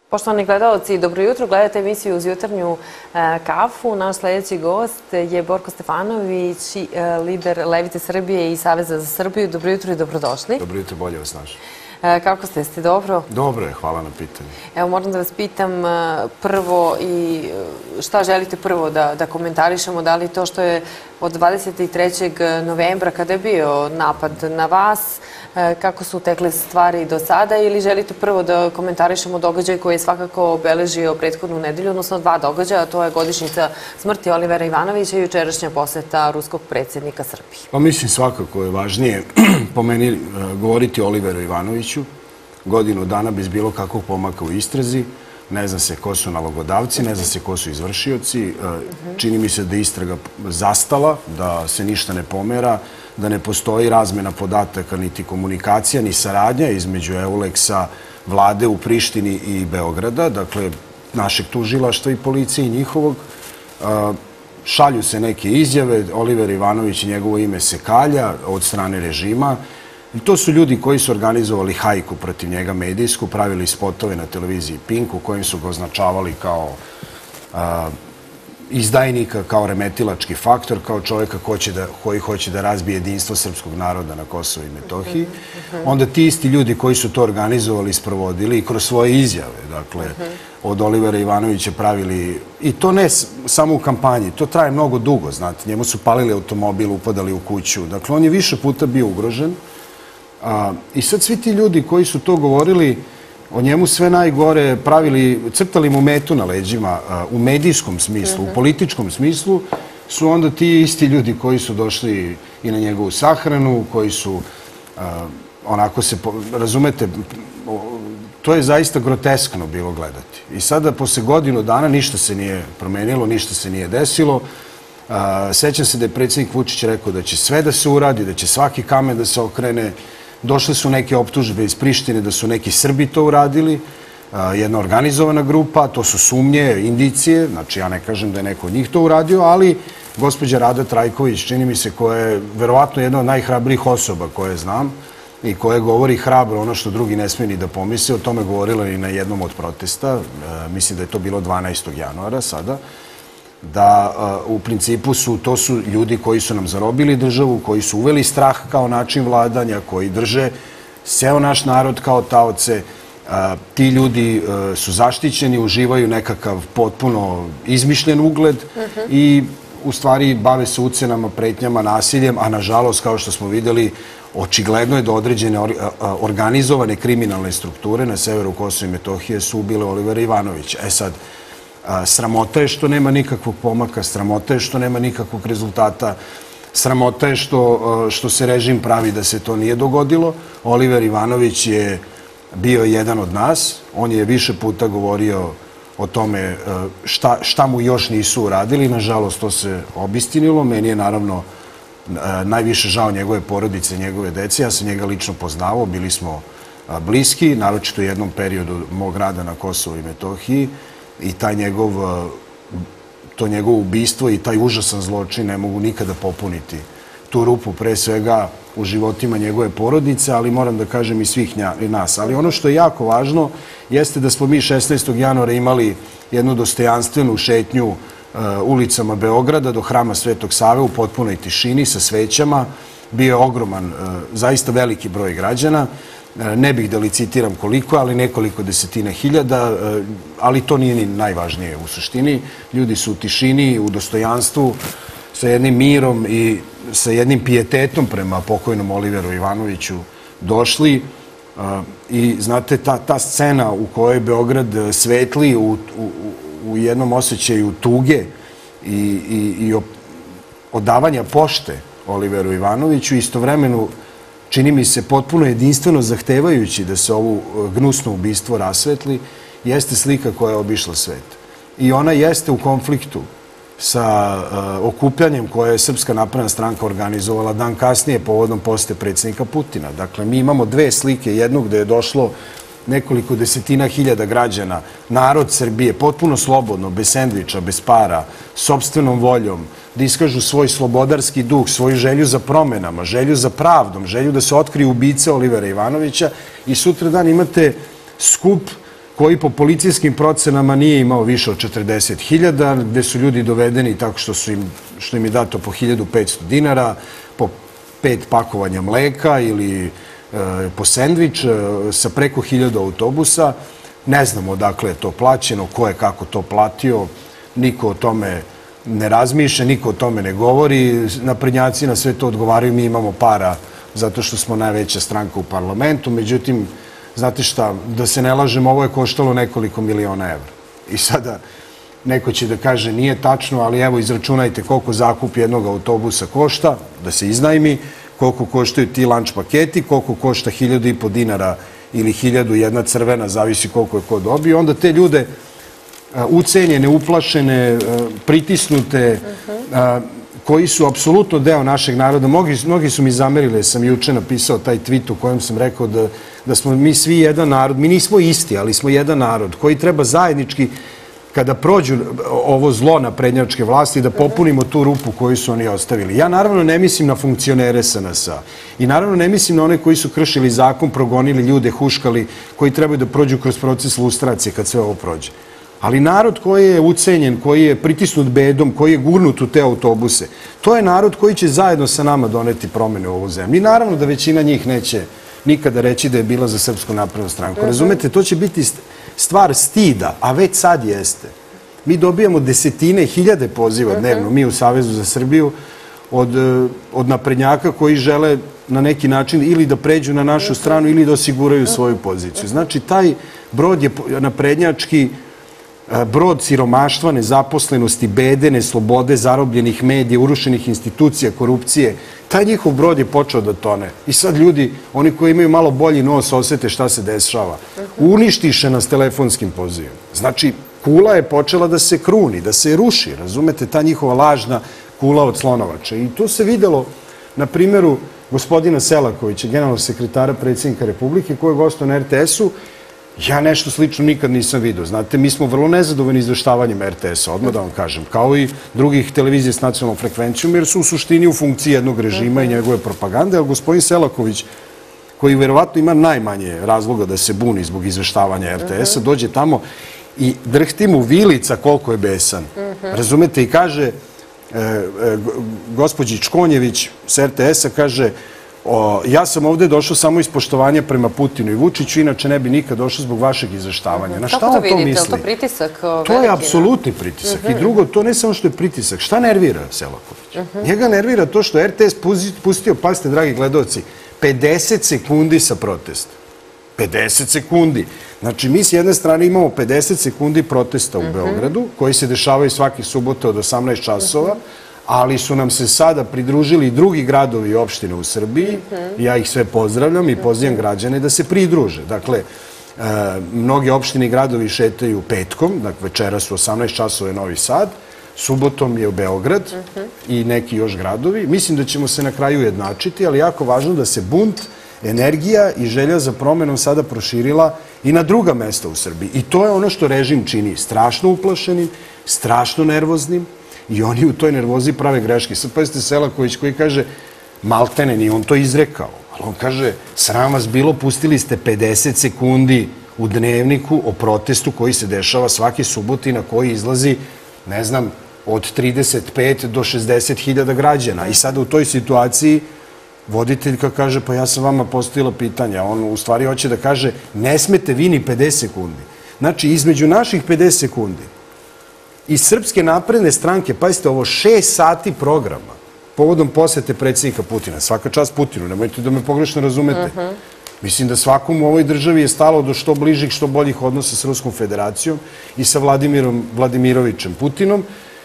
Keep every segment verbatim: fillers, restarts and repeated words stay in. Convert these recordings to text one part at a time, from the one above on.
Poštovani gledalci, dobro jutro. Gledate emisiju Uz jutarnju kafu. Naš sledeći gost je Borko Stefanović, lider Levice Srbije i Saveza za Srbiju. Dobro jutro i dobrodošli. Dobro jutro, bolje vas našli. Kako ste? Ste dobro? Dobro je, hvala na pitanju. Evo, moram da vas pitam prvo i šta želite prvo da komentarišemo, da li to što je od dvadeset trećeg novembra kada je bio napad na vas, kako su tekle stvari do sada, ili želite prvo da komentarišemo događaj koji je svakako obeležio prethodnu nedelju, odnosno dva događaja, a to je godišnjica smrti Olivera Ivanovića i jučerašnja poseta ruskog predsjednika Srbije? Pa mislim svakako je važnije po meni govoriti o Oliveru Ivanoviću, godinu dana bez bilo kakvog pomaka u istrazi, ne zna se ko su nalogodavci, ne zna se ko su izvršioci, čini mi se da je istraga zastala, da se ništa ne pomera, da ne postoji razmena podataka, niti komunikacija, ni saradnja između Euleksa, vlade u Prištini i Beograda, dakle našeg tužilaštva i policije i njihovog. Šalju se neke izjave, Oliver Ivanović i njegovo ime se kalja od strane režima. I to su ljudi koji su organizovali hajku protiv njega medijsku, pravili spotove na televiziji Pink u kojim su ga označavali kao izdajnika, kao remetilački faktor, kao čovjeka koji hoće da razbije jedinstvo srpskog naroda na Kosovu i Metohiji. Onda ti isti ljudi koji su to organizovali, sprovodili i kroz svoje izjave, dakle, od Olivera Ivanovića pravili, i to ne samo u kampanji, to traje mnogo dugo, znate, njemu su palili automobil, upadali u kuću, dakle, on je više puta bio ugrožen. I sad svi ti ljudi koji su to govorili o njemu sve najgore, pravili, crtali mu metu na leđima u medijskom smislu, u političkom smislu, su onda ti isti ljudi koji su došli i na njegovu sahranu, koji su, onako se, razumete, to je zaista groteskno bilo gledati. I sada, posle godinu dana, ništa se nije promenilo, ništa se nije desilo. Sećam se da je predsjednik Vučić rekao da će sve da se uradi, da će svaki kamen da se okrene. Došle su neke optužbe iz Prištine da su neki Srbi to uradili, jedna organizovana grupa, to su sumnje, indicije, znači ja ne kažem da je neko od njih to uradio, ali gospođa Rada Trajković, čini mi se, koja je verovatno jedna od najhrabrijih osoba koje znam i koja govori hrabro ono što drugi ne smije ni da pomisle, o tome govorila i na jednom od protesta, mislim da je to bilo dvanaestog januara sada, da u principu su, to su ljudi koji su nam zarobili državu, koji su uveli strah kao način vladanja, koji drže ceo naš narod kao taoce. Ti ljudi su zaštićeni, uživaju nekakav potpuno izmišljen ugled i u stvari bave se ucenama, pretnjama, nasiljem, a nažalost, kao što smo videli, očigledno je da određene organizovane kriminalne strukture na severu Kosova i Metohije su ubile Olivera Ivanovića. E sad, sramota je što nema nikakvog pomaka, sramota je što nema nikakvog rezultata, sramota je što se režim pravi da se to nije dogodilo. Oliver Ivanović je bio jedan od nas, on je više puta govorio o tome šta mu još nisu uradili, nažalost to se obistinilo. Meni je naravno najviše žao njegove porodice, njegove dece, ja sam njega lično poznavao, bili smo bliski, naročito u jednom periodu mog rada na Kosovu i Metohiji. I taj njegov, to njegovo ubistvo i taj užasan zločin ne mogu nikada popuniti tu rupu, pre svega u životima njegove porodice, ali moram da kažem i svih nas. Ali ono što je jako važno jeste da smo mi šesnaestog januara imali jednu dostojanstvenu šetnju ulicama Beograda do hrama Svetog Save u potpunoj tišini sa svećama. Bio je ogroman, zaista veliki broj građana. Ne bih da licitiram koliko, ali nekoliko desetina hiljada, ali to nije ni najvažnije u suštini. Ljudi su u tišini, u dostojanstvu, sa jednim mirom i sa jednim pijetetom prema pokojnom Oliveru Ivanoviću došli. I znate, ta scena u kojoj Beograd svetli u jednom osjećaju tuge i odavanja pošte Oliveru Ivanoviću, istovremeno čini mi se potpuno jedinstveno zahtevajući da se ovo gnusno ubistvo rasvetli, jeste slika koja je obišla svet. I ona jeste u konfliktu sa okupljanjem koje je Srpska napredna stranka organizovala dan kasnije povodom posete predsjednika Putina. Dakle, mi imamo dve slike, jednu gde je došlo nekoliko desetina hiljada građana, narod Srbije, potpuno slobodno, bez sendviča, bez para, sopstvenom voljom, da iskažu svoj slobodarski duh, svoju želju za promenama, želju za pravdom, želju da se otkriju ubice Olivera Ivanovića, i sutra dan imate skup koji po policijskim procenama nije imao više od četrdeset hiljada, gde su ljudi dovedeni tako što su im, što im je dato po hiljadu petsto dinara, po pet pakovanja mleka ili e, po sendvič, e, sa preko hiljadu autobusa. Ne znamo odakle je to plaćeno, ko je kako to platio, niko o tome ne razmišlja, niko o tome ne govori. Naprednjaci na sve to odgovaraju, mi imamo para zato što smo najveća stranka u parlamentu, međutim, znate šta, da se ne lažemo, ovo je koštalo nekoliko miliona evra. I sada neko će da kaže nije tačno, ali evo izračunajte koliko zakup jednog autobusa košta, da se iznajmi, koliko koštaju ti lunch paketi, koliko košta hiljadu i po dinara ili hiljadu jedna crvena, zavisi koliko je ko dobio. Onda te ljude ucenjene, uplašene, pritisnute, koji su apsolutno deo našeg naroda. Mnogi, mnogi su mi zamerili, sam juče napisao taj tweet u kojem sam rekao da, da smo mi svi jedan narod. Mi nismo isti, ali smo jedan narod koji treba zajednički, kada prođu ovo zlo naprednjačke vlasti, da popunimo tu rupu koju su oni ostavili. Ja naravno ne mislim na funkcionere S N S-a i naravno ne mislim na one koji su kršili zakon, progonili ljude, huškali, koji trebaju da prođu kroz proces lustracije kad sve ovo prođe. Ali narod koji je ucenjen, koji je pritisnut bedom, koji je gurnut u te autobuse, to je narod koji će zajedno sa nama doneti promene u ovu zemlju. I naravno da većina njih neće nikada reći da je bila za Srpsku naprednu stranku. Razumete, to će biti stvar stida, a već sad jeste. Mi dobijamo desetine, hiljade poziva dnevno, mi u Savezu za Srbiju, od, od naprednjaka koji žele na neki način ili da pređu na našu stranu ili da osiguraju svoju poziciju. Znači, taj brod je naprednjački brod siromaštva, nezaposlenosti, bede, neslobode, zarobljenih medija, urušenih institucija, korupcije. Taj njihov brod je počeo da tone. I sad ljudi, oni koji imaju malo bolji nos, osete šta se dešava. Uništiše nas telefonskim pozivom. Znači, kula je počela da se kruni, da se ruši. Razumete, ta njihova lažna kula od slonovača. I to se videlo na primjeru gospodina Selakovića, generalnog sekretara predsjednika Republike, koji je gostao na R T S-u. Ja nešto slično nikad nisam vidio. Znate, mi smo vrlo nezadovoljni izveštavanjem R T S-a, odmah da vam kažem, kao i drugih televizija s nacionalnom frekvencijom, jer su u suštini u funkciji jednog režima i njegove propagande, ali gospodin Selaković, koji verovatno ima najmanje razloga da se buni zbog izveštavanja R T S-a, dođe tamo i drhti mu vilica koliko je besan. Razumete, i kaže, gospođi Čkonjević s R T S-a kaže, ja sam ovde došao samo iz poštovanja prema Putinu i Vučiću, inače ne bi nikad došao zbog vašeg izveštavanja. Na šta on to misli? Kako to vidite? Je li to pritisak? To je apsolutni pritisak. I drugo, to ne samo što je pritisak. Šta nervira Selaković? Njega nervira to što R T S pustio, pazite, dragi gledalci, pedeset sekundi sa protesta. pedeset sekundi. Znači, mi s jedne strane imamo pedeset sekundi protesta u Beogradu, koji se dešavaju svaki subota od osamnaest časova, ali su nam se sada pridružili i drugi gradovi i opštine u Srbiji. Ja ih sve pozdravljam i pozivam građane da se pridruže. Dakle, mnoge opštine i gradovi šetaju petkom, dakle, večera su osamnaest časova je Novi Sad, subotom je u Beograd i neki još gradovi. Mislim da ćemo se na kraju ujednačiti, ali jako važno da se bunt, energija i želja za promenom sada proširila i na druga mesta u Srbiji. I to je ono što režim čini strašno uplašenim, strašno nervoznim, i oni u toj nervozi prave greške. Sad pazite Selaković koji kaže, maltene, nije on to izrekao, ali on kaže, sram vas bilo, pustili ste pedeset sekundi u dnevniku o protestu koji se dešava svake subote i na koji izlazi, ne znam, od trideset pet do šezdeset hiljada građana. I sada u toj situaciji voditeljka kaže, pa ja sam vama postavila pitanja. On u stvari hoće da kaže, ne smete vi ni pedeset sekundi. Znači, između naših pedeset sekundi i Srpske napredne stranke, pazite, ovo šest sati programa povodom posete predsjednika Putina. Svaka čast Putinu, nemojte da me pogrešno razumete. Mislim da svakom u ovoj državi je stalo do što bližih, što boljih odnosa s Ruskom federacijom i sa Vladimirom Vladimirovićem Putinom,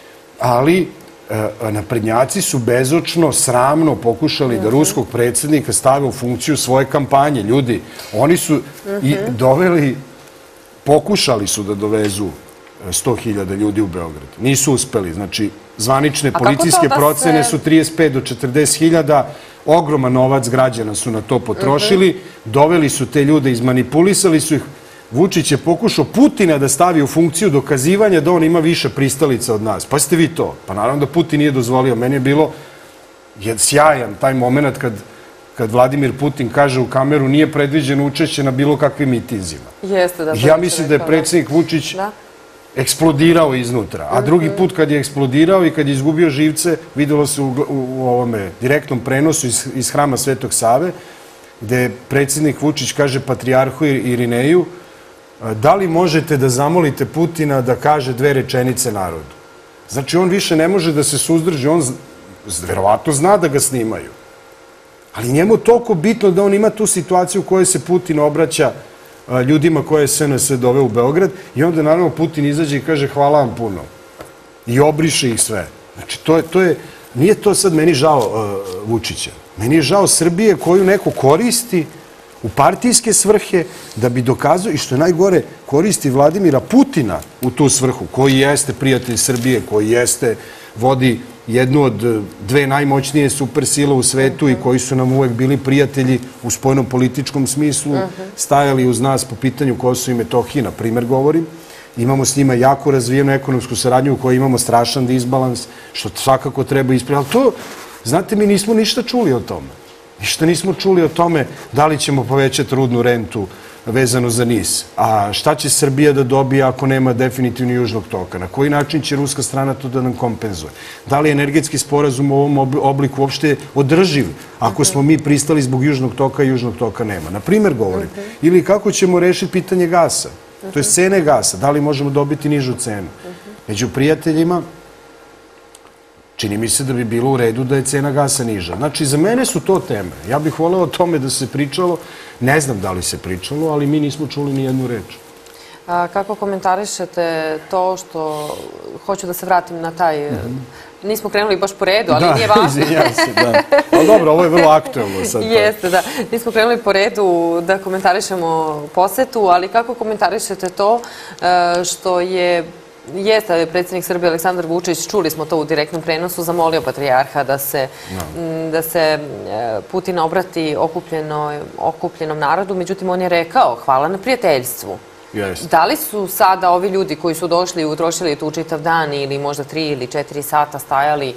ali naprednjaci su bezočno, sramno pokušali da ruskog predsjednika stave u funkciju svoje kampanje. Ljudi, oni su i doveli, pokušali su da dovezu sto hiljada ljudi u Beograd. Nisu uspeli. Znači, zvanične policijske procene su trideset pet do četrdeset hiljada. Ogroman novac građana su na to potrošili. Doveli su te ljude, izmanipulisali su ih. Vučić je pokušao Putina da stavi u funkciju dokazivanja da on ima više pristalica od nas. Pa ste vi to. Pa naravno da Putin nije dozvolio. Meni je bilo sjajan taj moment kad kad Vladimir Putin kaže u kameru nije predviđeno učešće na bilo kakvim mitinzima. Jeste, da. Ja mislim da je predsjednik Vučić eksplodirao iznutra. A drugi put kad je eksplodirao i kad je izgubio živce, videlo se u ovome direktnom prenosu iz Hrama Svetog Save, gde predsjednik Vučić kaže patrijarhu Irineju, da li možete da zamolite Putina da kaže dve rečenice narodu? Znači, on više ne može da se suzdrži, on verovatno zna da ga snimaju. Ali njemu je toliko bitno da on ima tu situaciju u kojoj se Putin obraća ljudima koje je S N S doveo u Beograd i onda naravno Putin izađe i kaže hvala vam puno. I obriše ih sve. Znači, to je, to je, nije to sad meni žao uh, Vučića. Meni je žao Srbije koju neko koristi u partijske svrhe da bi dokazao, i što je najgore, koristi Vladimira Putina u tu svrhu, koji jeste prijatelj Srbije, koji jeste, vodi jednu od dve najmoćnije supersile u svetu i koji su nam uvek bili prijatelji u spoljno-političkom smislu, stajali uz nas po pitanju Kosova i Metohije, na primer govorim. Imamo s njima jako razvijenu ekonomsku saradnju u kojoj imamo strašan disbalans, što svakako treba ispraviti. Ali to, znate, mi nismo ništa čuli o tome. Ništa nismo čuli o tome da li ćemo povećati rudnu rentu vezano za N I S. A šta će Srbija da dobije ako nema definitivno južnog toka? Na koji način će ruska strana to da nam kompenzuje? Da li je energetski sporazum u ovom obliku uopšte održiv ako smo mi pristali zbog južnog toka i južnog toka nema? Na primer govorim. Ili kako ćemo rešiti pitanje gasa? To je cene gasa. Da li možemo dobiti nižu cenu? Među prijateljima čini mi se da bi bilo u redu da je cena gasa niža. Znači, za mene su to teme. Ja bih voleo o tome da se pričalo. Ne znam da li se pričalo, ali mi nismo čuli ni jednu reč. A kako komentarišete to što... Hoću da se vratim na taj... Nismo krenuli baš po redu, ali nije važno. Da, izvinjam se, da. Ali dobro, ovo je vrlo aktuelno sad. Jeste, da. Nismo krenuli po redu da komentarišemo posetu, ali kako komentarišete to što je... Jeste, predsjednik Srbije Aleksandar Vučić, čuli smo to u direktnom prenosu, zamolio patrijarha da se, da se Putin obrati okupljenom narodu, međutim on je rekao hvala na prijateljstvu. Da li su sada ovi ljudi koji su došli i utrošili tu čitav dan ili možda tri ili četiri sata stajali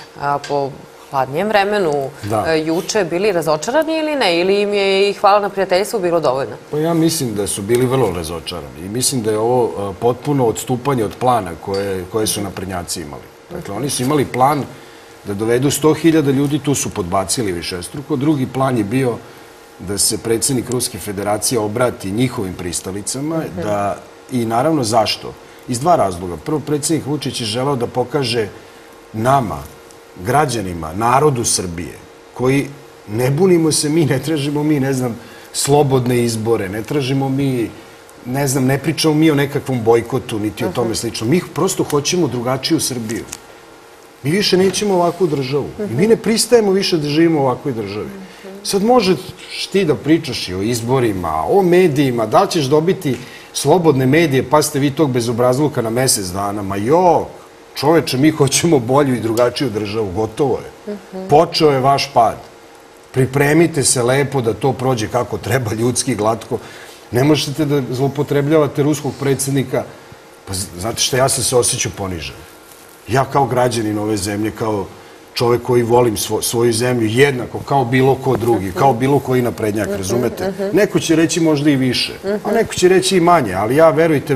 po hladnijem vremenu juče bili razočarani ili ne? Ili im je i hvala na prijateljstvu bilo dovoljno? Pa ja mislim da su bili vrlo razočarani i mislim da je ovo potpuno odstupanje od plana koje su naprednjaci imali. Dakle, oni su imali plan da dovedu sto hiljada ljudi, tu su podbacili višestruko. Drugi plan je bio da se predsjednik Ruske federacije obrati njihovim pristalicama i naravno zašto? Iz dva razloga. Prvo, predsjednik Vučić je želeo da pokaže nama, građanima, narodu Srbije, koji ne bunimo se mi, ne tražimo mi, ne znam, slobodne izbore, ne tražimo mi, ne znam, ne pričamo mi o nekakvom bojkotu, niti o tome slično. Mi prosto hoćemo drugačiju Srbiju. Mi više nećemo ovakvu državu. I mi ne pristajemo više da živimo u ovakvoj državi. Sad možeš ti da pričaš i o izborima, o medijima, da li ćeš dobiti slobodne medije, pa ste vi tog bezobrazluka na mesec dana, ma jo, čoveče, mi hoćemo bolju i drugačiju državu, gotovo je. Počeo je vaš pad. Pripremite se lepo da to prođe kako treba, ljudski, glatko. Ne možete da zloupotrebljavate ruskog predsjednika. Pa znate šta, ja sam se osjećao ponižen. Ja kao građanin ove zemlje, kao čovek koji volim svoju zemlju, jednako kao bilo ko drugi, kao bilo koji naprednjak, razumete? Neko će reći možda i više, a neko će reći i manje, ali ja, verujte,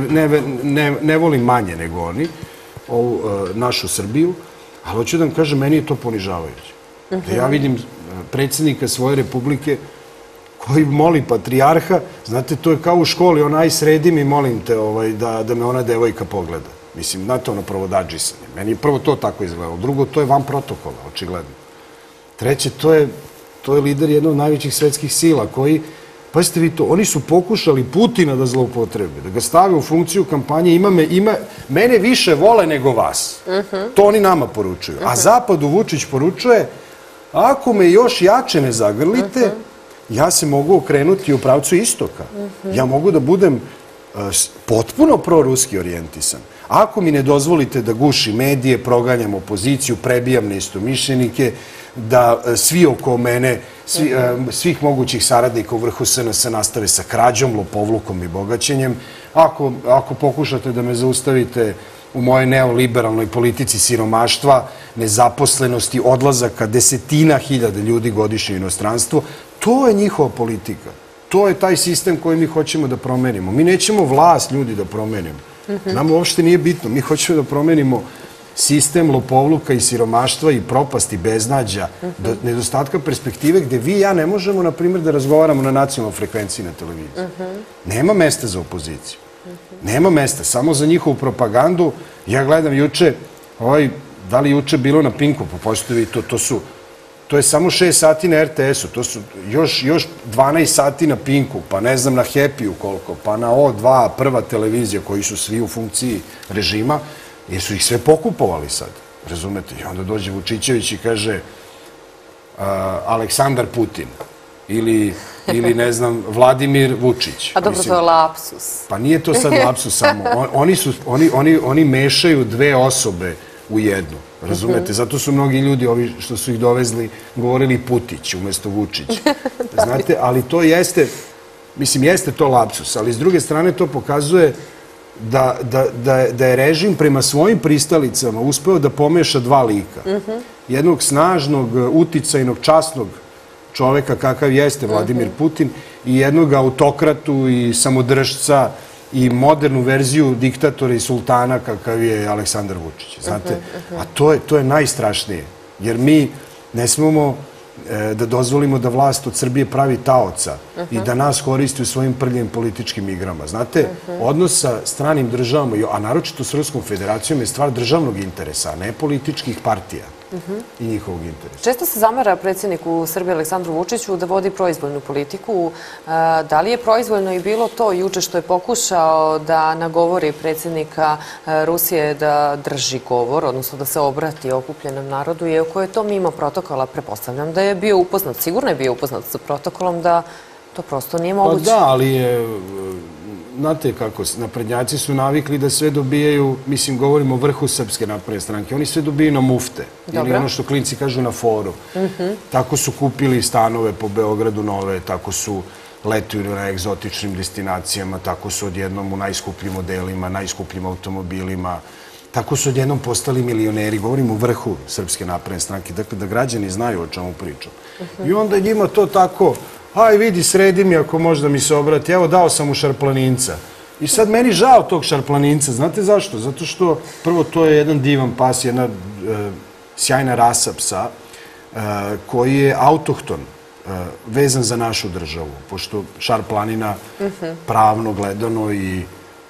ne volim manje nego oni, ovu našu Srbiju, ali hoću da vam kažem, meni je to ponižavajuće. Da ja vidim predsjednika svoje republike koji moli patrijarha, znate, to je kao u školi, onaj sredi mi, molim te, da me ona devojka pogleda. Mislim, znate, ono provodadžisanje. Meni je prvo to tako izgledalo. Drugo, to je van protokola, očigledno. Treće, to je lider jednog od najvećih svetskih sila koji, pazite vi to, oni su pokušali Putina da zloupotrebe, da ga stave u funkciju kampanje, mene više vole nego vas. To oni nama poručuju. A Zapadu Vučić poručuje, ako me još jače ne zagrlite, ja se mogu okrenuti u pravcu istoka. Ja mogu da budem potpuno proruski orijentisan. Ako mi ne dozvolite da gušim medije, proganjam opoziciju, prebijam neistomišljenike, da svi oko mene, svih mogućih saradnika u vrhu S N S nastave sa krađom, lopovlukom i bogaćenjem, ako pokušate da me zaustavite u mojoj neoliberalnoj politici siromaštva, nezaposlenosti, odlazaka desetina hiljada ljudi godišnje u inostranstvo. To je njihova politika. To je taj sistem koji mi hoćemo da promenimo. Mi nećemo vlast ljudi da promenimo. Nam uopšte nije bitno. Mi hoćemo da promenimo sistem lopovluka i siromaštva i propasti, beznađa, nedostatka perspektive gde vi i ja ne možemo, na primjer, da razgovaramo na nacionalnoj frekvenciji na televiziji. Nema mesta za opoziciju. Nema mesta. Samo za njihovu propagandu. Ja gledam juče, da li juče bilo na Pinku, pa postoji to, to su, to je samo šest sati na er te esu, to su još dvanaest sati na Pinku, pa ne znam na Happy-u koliko, pa na O dva, prva televizija, koji su svi u funkciji režima, jer su ih sve pokupovali sad, razumete? I onda dođe Vučićević i kaže Aleksandar Putin ili, ne znam, Vladimir Vučić. A dobro, to je lapsus. Pa nije to sad lapsus samo. Oni mešaju dve osobe u jednu, razumete? Zato su mnogi ljudi, ovi što su ih dovezli, govorili Putić umjesto Vučić. Znate, ali to jeste, mislim, jeste to lapsus, ali s druge strane to pokazuje da je režim prema svojim pristalicama uspeo da pomeša dva lika. Jednog snažnog, uticajnog, časnog čoveka kakav jeste Vladimir Putin i jednog autokratu i samodržca i modernu verziju diktatora i sultana kakav je Aleksandar Vučić. Znate, a to je najstrašnije. Jer mi ne smemo da dozvolimo da vlast od Srbije pravi taoca i da nas koristi u svojim prljivim političkim igrama. Znate, odnos sa stranim državama, a naročito s Ruskom federacijom, je stvar državnog interesa, a ne političkih partija i njihovog interesa. Često se zamera predsjedniku Srbije Aleksandru Vučiću da vodi proizvoljnu politiku. Da li je proizvoljno i bilo to juče što je pokušao da nagovori predsjednika Rusije da drži govor, odnosno da se obrati okupljenom narodu, iako je to mimo protokola? Pretpostavljam da je bio upoznat, sigurno je bio upoznat sa protokolom, da to prosto nije moguće. Pa da, ali je, znate kako, naprednjaci su navikli da sve dobijaju, mislim, govorimo o vrhu Srpske napredne stranke, oni sve dobijaju na mufte, ili ono što klinci kažu na foru. Tako su kupili stanove po Beogradu nove, tako su letuju na egzotičnim destinacijama, tako su odjednom u najskupljim modelima, najskupljim automobilima, tako su odjednom postali milioneri, govorimo o vrhu Srpske napredne stranke, dakle da građani znaju o čemu pričam. I onda njima to tako, aj vidi, sredi mi ako možda mi se obrati, evo dao sam mu šarplaninca. I sad meni žao tog šarplaninca, znate zašto? Zato što prvo to je jedan divan pas, jedna sjajna rasa psa koji je autohton, vezan za našu državu, pošto šarplanina pravno gledano i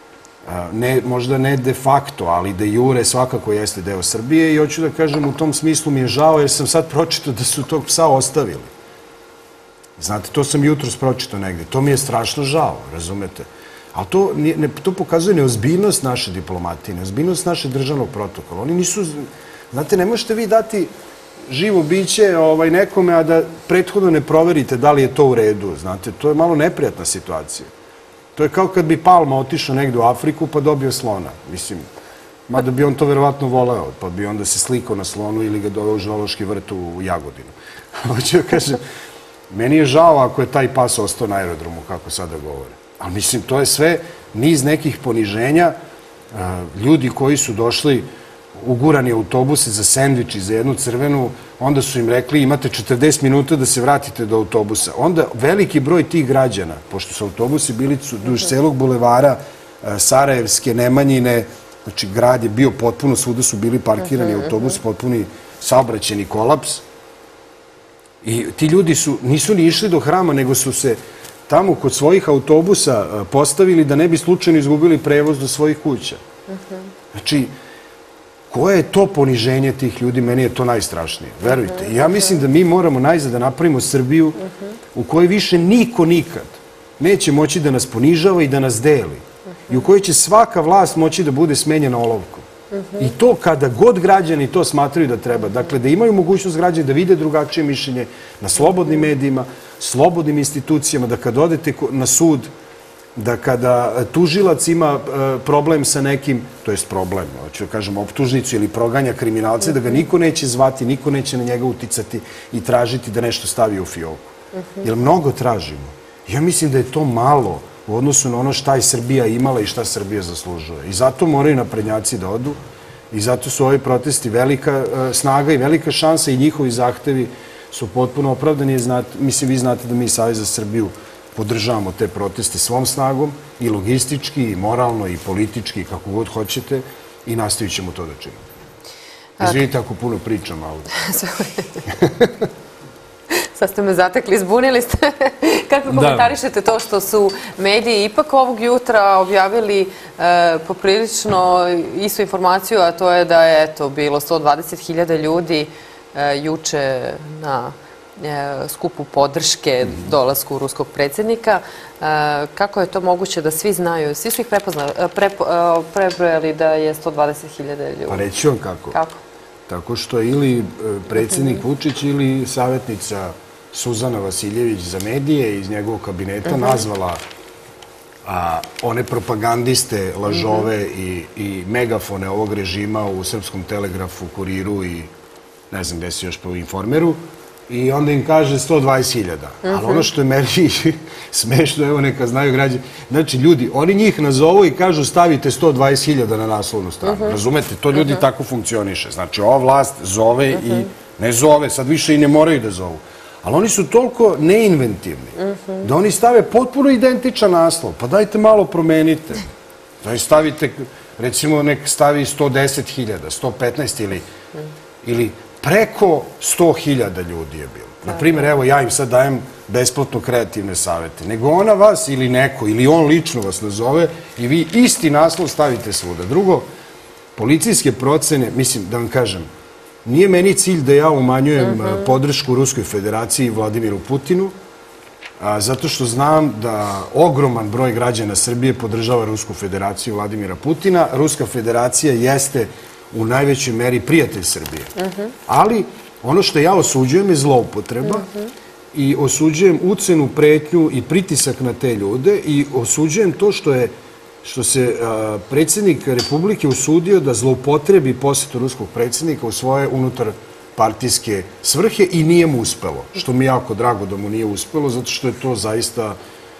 možda ne de facto, ali de jure svakako jeste deo Srbije i hoću da kažem, u tom smislu mi je žao jer sam sad pročitao da su tog psa ostavili. Znate, to sam jutros pročitao negdje. To mi je strašno žao, razumete? Ali to pokazuje neozbiljnost naše diplomatije, neozbiljnost naše državnog protokola. Oni nisu, znate, ne možete vi dati živo biće nekome, a da prethodno ne proverite da li je to u redu. Znate, to je malo neprijatna situacija. To je kao kad bi Palma otišao negdje u Afriku pa dobio slona. Mislim, mada bi on to verovatno voleo, pa bi onda se slikao na slonu ili ga doveo u zoološki vrt u Jagodinu. Hoću da kažem, meni je žao ako je taj pas ostao na aerodromu, kako sada govore. Ali mislim, to je sve niz nekih poniženja. Ljudi koji su došli ugurani autobuse za sendvič i za jednu crvenu, onda su im rekli imate četrdeset minuta da se vratite do autobusa. Onda veliki broj tih građana, pošto su autobusi bili duž celog bulevara Sarajevske, Nemanjine, znači grad je bio potpuno, svuda su bili parkirani autobus, potpuni saobraćajni kolaps. I ti ljudi nisu ni išli do hrama, nego su se tamo kod svojih autobusa postavili da ne bi slučajno izgubili prevoz do svojih kuća. Znači, koje je to poniženje tih ljudi, meni je to najstrašnije, verujte. I ja mislim da mi moramo najzad da napravimo Srbiju u kojoj više niko nikad neće moći da nas ponižava i da nas deli. I u kojoj će svaka vlast moći da bude smenjena olovkom. I to kada god građani to smatraju da treba. Dakle, da imaju mogućnost građani da vide drugačije mišljenje na slobodnim medijima, slobodnim institucijama, da kada odete na sud, da kada tužilac ima problem sa nekim, to jest problem, hoću da kažem, optužnicu ili proganja kriminalce, da ga niko neće zvati, niko neće na njega uticati i tražiti da nešto stavi u fioku. Jer mnogo tražimo. Ja mislim da je to malo u odnosu na ono šta je Srbija imala i šta Srbija zaslužuje. I zato moraju naprednjaci da odu i zato su ovi protesti velika snaga i velika šansa i njihovi zahtevi su potpuno opravdani. Mislim, vi znate da mi Savez za Srbiju podržavamo te proteste svom snagom i logistički, i moralno, i politički, kako god hoćete, i nastavit ćemo to da činimo. Izvinite ako puno pričam, ali... Sad ste me zatekli, zbunili ste. Kako komentarišete to što su mediji ipak ovog jutra objavili poprilično istu informaciju, a to je da je eto bilo sto dvadeset hiljada ljudi juče na skupu podrške dolasku ruskog predsjednika. Kako je to moguće da svi znaju? Svi su ih prebrojali da je sto dvadeset hiljada ljudi. Pa reći vam kako. Kako? Tako što je ili predsjednik Vučić ili savjetnica Suzana Vasiljević za medije iz njegovog kabineta nazvala one propagandiste, lažove i megafone ovog režima u Srpskom telegrafu, Kuriru i ne znam gde se još po Informeru, i onda im kaže sto dvadeset hiljada. Ali ono što je meni smešno, evo neka znaju građani, znači ljudi, oni njih nazovu i kažu stavite sto dvadeset hiljada na naslovnu stranu. Razumete, to ljudi tako funkcioniše. Znači ova vlast zove i ne zove, sad više i ne moraju da zovu. Ali oni su toliko neinventivni da oni stave potpuno identičan naslov. Pa dajte malo promenite. Da stavite, recimo nek stavi sto deset hiljada, sto petnaest ili preko sto hiljada ljudi je bilo. Naprimjer, evo ja im sad dajem besplatno kreativne savjete. Nego ona vas ili neko, ili on lično vas nazove i vi isti naslov stavite svuda. Drugo, policijske procene, mislim da vam kažem, nije meni cilj da ja umanjujem podršku Ruskoj federaciji i Vladimiru Putinu, zato što znam da ogroman broj građana Srbije podržava Rusku federaciju i Vladimira Putina. Ruska federacija jeste u najvećoj meri prijatelj Srbije. Ali ono što ja osuđujem je zloupotreba i osuđujem ucenu, pretnju i pritisak na te ljude i osuđujem to što je što se predsjednik Republike usudio da zloupotrebi posjetu ruskog predsjednika u svoje unutarpartijske svrhe i nije mu uspelo. Što mi je jako drago da mu nije uspelo, zato što je to zaista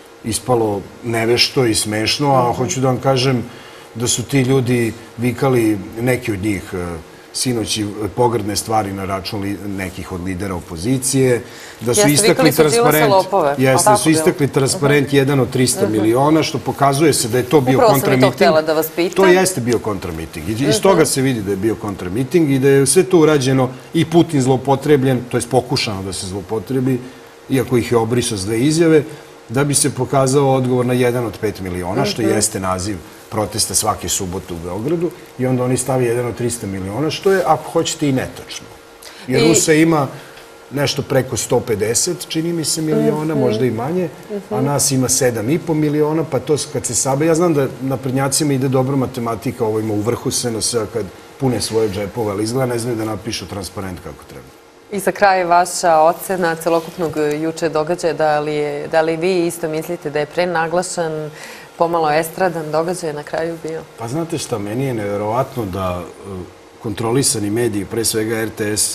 ispalo nevešto i smešno, a hoću da vam kažem da su ti ljudi vikali, neki od njih sinoć, pogrdne stvari na račun nekih od lidera opozicije, da su istakli transparent, jeste, da su istakli transparent jedan od trista miliona, što pokazuje se da je to bio kontramiting. Upravo sam i to htjela da vas pitam. To jeste bio kontramiting. Iz toga se vidi da je bio kontramiting i da je sve to urađeno i Putin zloupotrebljen, to je pokušano da se zloupotrebi, iako ih je obrisao s dve izjave, da bi se pokazao odgovor na jedan od pet miliona, što jeste naziv protesta svake subote u Beogradu, i onda oni stavi jedan od trista miliona, što je, ako hoćete, i netočno. Jer Rusa ima nešto preko sto pedeset, čini mi se, miliona, možda i manje, a nas ima sedam i po miliona, pa to kad se sabe, ja znam da naprednjacima ide dobra matematika, ovo ima u vrhu S N S-a kad pune svoje džepove, ali izgleda ne znaju da napišu transparent kako treba. I za kraj vaša ocena celokupnog juče događaja, da li vi isto mislite da je prenaglašan, pomalo estradan događaj na kraju bio? Pa znate šta, meni je nevjerovatno da kontrolisani mediji, pre svega R T S,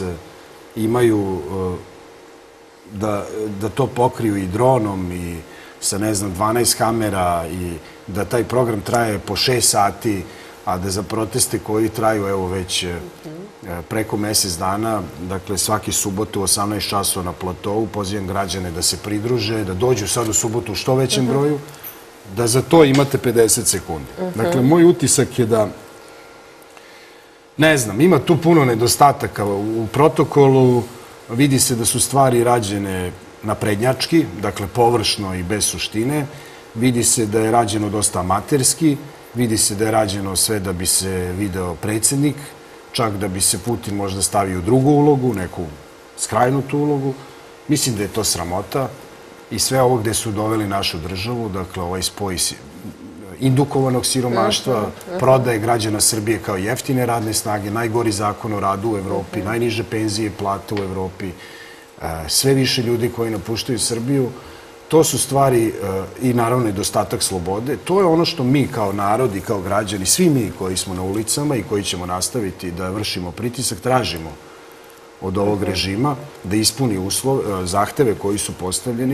imaju da to pokriju i dronom i sa, ne znam, dvanaest kamera i da taj program traje po šest sati, a da za proteste koji traju, evo, već preko mesec dana, dakle, svaki subot u osamnaest časova na platovu, pozivam građane da se pridruže, da dođu sad u subotu u što većem broju, da za to imate pedeset sekundi. Dakle, moj utisak je da, ne znam, ima tu puno nedostataka u protokolu, vidi se da su stvari rađene naprednjački, dakle, površno i bez suštine, vidi se da je rađeno dosta amaterski, vidi se da je rađeno sve da bi se video predsjednik, čak da bi se Putin možda stavio u drugu ulogu, neku skrajnutu ulogu. Mislim da je to sramota i sve ovo gde su doveli našu državu, dakle ovaj spoj indukovanog siromaštva, prodaje građana Srbije kao jeftine radne snage, najgori zakon o radu u Evropi, najniže penzije i plate u Evropi, sve više ljudi koji napuštaju Srbiju. To su stvari i naravno nedostatak slobode. To je ono što mi kao narod i kao građani, svi mi koji smo na ulicama i koji ćemo nastaviti da vršimo pritisak, tražimo od ovog režima da ispuni zahteve koji su postavljeni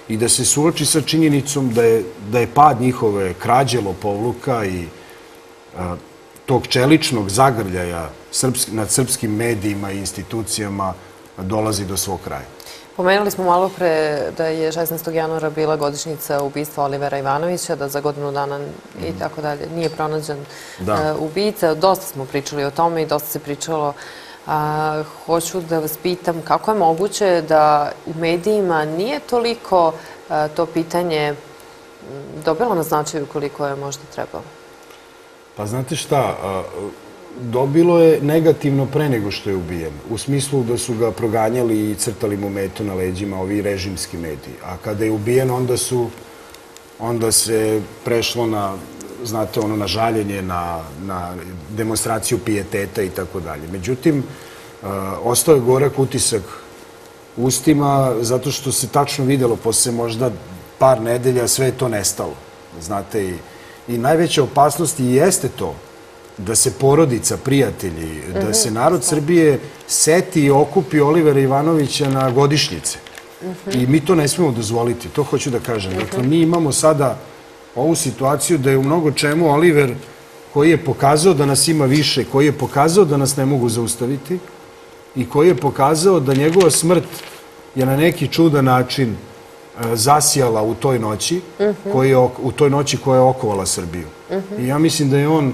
i da se suoči sa činjenicom da je, da je pad njihove krađe, lopovluka i a, tog čeličnog zagrljaja srpsk, nad srpskim medijima i institucijama dolazi do svog kraja. Pomenuli smo malo pre da je šesnaestog januara bila godišnjica ubistva Olivera Ivanovića, da za godinu dana i tako dalje nije pronađen ubica. Dosta smo pričali o tome i dosta se pričalo. A, hoću da vas pitam kako je moguće da u medijima nije toliko a, to pitanje dobilo na značaju koliko je možda trebalo? Pa znate šta, a, dobilo je negativno pre nego što je ubijen. U smislu da su ga proganjali i crtali mu metu na leđima ovi režimski mediji. A kada je ubijen, onda su, onda se prešlo na, znate, ono, na žaljenje, na, na demonstraciju pijeteta i tako dalje. Međutim, ostao je gorak utisak u ustima zato što se tačno vidjelo posle možda par nedelja sve je to nestalo. Znate, i, i najveća opasnost i jeste to da se porodica, prijatelji, da se narod Srbije seti i okupi Olivera Ivanovića na godišnjice. I mi to ne smemo dozvoliti, to hoću da kažem. Dakle, mi imamo sada ovu situaciju da je u mnogo čemu Oliver, koji je pokazao da nas ima više, koji je pokazao da nas ne mogu zaustaviti i koji je pokazao da njegova smrt je na neki čudan način zasijala u toj noći, koji je, u toj noći koja je okovala Srbiju. I ja mislim da je on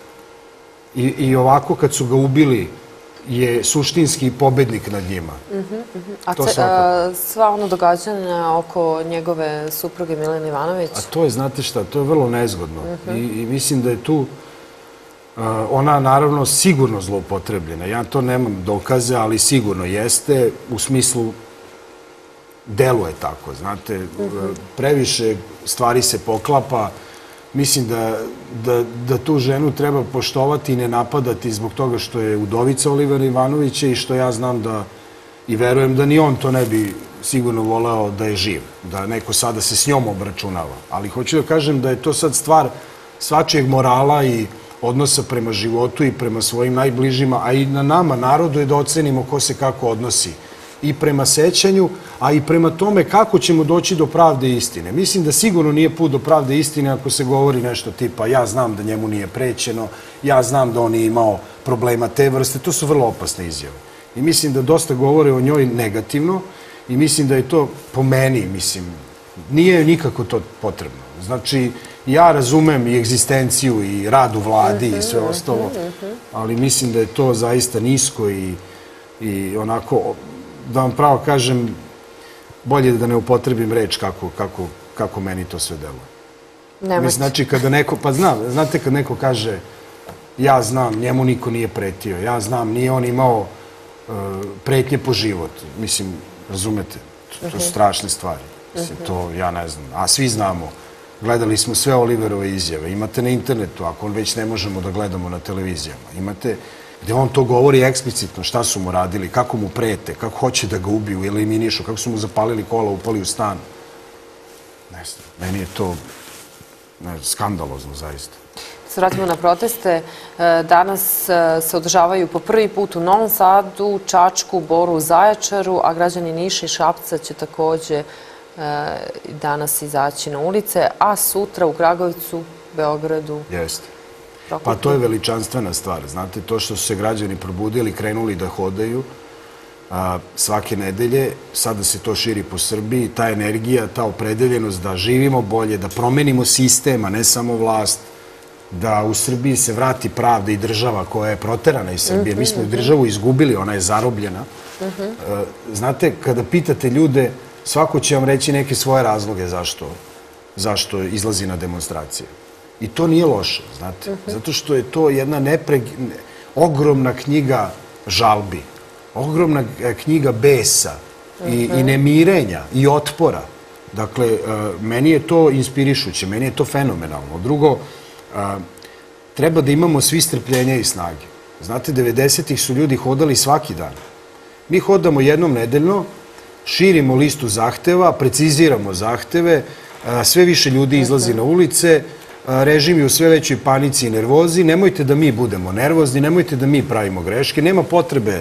i, i ovako kad su ga ubili je suštinski pobednik nad njima. A a sva ono događanja oko njegove supruge Milene Ivanović? A to je, znate šta, to je vrlo nezgodno. I, i mislim da je tu ona naravno sigurno zloupotrebljena. Ja to nemam dokaze, ali sigurno jeste, u smislu deluje tako, znate, previše stvari se poklapa. Mislim da, da, da tu ženu treba poštovati i ne napadati zbog toga što je udovica Olivera Ivanovića i što ja znam da i verujem da ni on to ne bi sigurno voleo da je živ, da neko sada se s njom obračunava. Ali hoću da kažem da je to sad stvar svačijeg morala i odnosa prema životu i prema svojim najbližima, a i na nama, narodu, je da ocenimo ko se kako odnosi i prema sećanju, a i prema tome kako ćemo doći do pravde i istine. Mislim da sigurno nije put do pravde i istine ako se govori nešto tipa ja znam da njemu nije prećeno, ja znam da on je imao problema te vrste. To su vrlo opasne izjave. I mislim da dosta govore o njoj negativno i mislim da je to po meni, mislim, nije nikako to potrebno. Znači, ja razumem i egzistenciju i rad u vladi i sve ostalo, ali mislim da je to zaista nisko i, i onako, da vam pravo kažem, bolje da ne upotrebim reč kako, kako, kako meni to sve deluje. Nemojte. Znači, kada neko, pa znam, znate kad neko kaže ja znam, njemu niko nije pretio, ja znam, nije on imao uh, pretnje po život. Mislim, razumete, to, to su strašne stvari. Mislim, to ja ne znam, a svi znamo. Gledali smo sve Oliverove izjave. Imate na internetu, ako on već ne možemo da gledamo na televizijama. Imate gde on to govori eksplicitno, šta su mu radili, kako mu prete, kako hoće da ga ubiju, eliminišu, kako su mu zapalili kola, upali u stan. Ne znam, meni je to ne, skandalozno, zaista. Se vratimo na proteste. Danas se održavaju po prvi put u Novom Sadu, Čačku, Boru, Zaječaru, a građani Niša i Šapca će takođe danas izaći na ulice, a sutra u Kragujevcu, Beogradu. Jeste. Pa to je veličanstvena stvar. Znate, to što su se građani probudili, krenuli da hodaju a, svake nedelje, sada se to širi po Srbiji, ta energija, ta opredeljenost da živimo bolje, da promenimo sistem, a ne samo vlast, da u Srbiji se vrati pravda i država koja je proterana iz Srbije. Mi smo državu izgubili, ona je zarobljena. A, znate, kada pitate ljude, svako će vam reći neke svoje razloge zašto, zašto izlazi na demonstracije. I to nije loše, znate, zato što je to jedna nepreg... ogromna knjiga žalbi, ogromna knjiga besa i, i nemirenja i otpora. Dakle, meni je to inspirišuće, meni je to fenomenalno. Drugo, treba da imamo svi strpljenja i snage. Znate, devedesetih su ljudi hodali svaki dan. Mi hodamo jednom nedeljno, širimo listu zahteva, preciziramo zahteve, sve više ljudi izlazi na ulice, režim je u sve većoj panici i nervozi. Nemojte da mi budemo nervozni, nemojte da mi pravimo greške, nema potrebe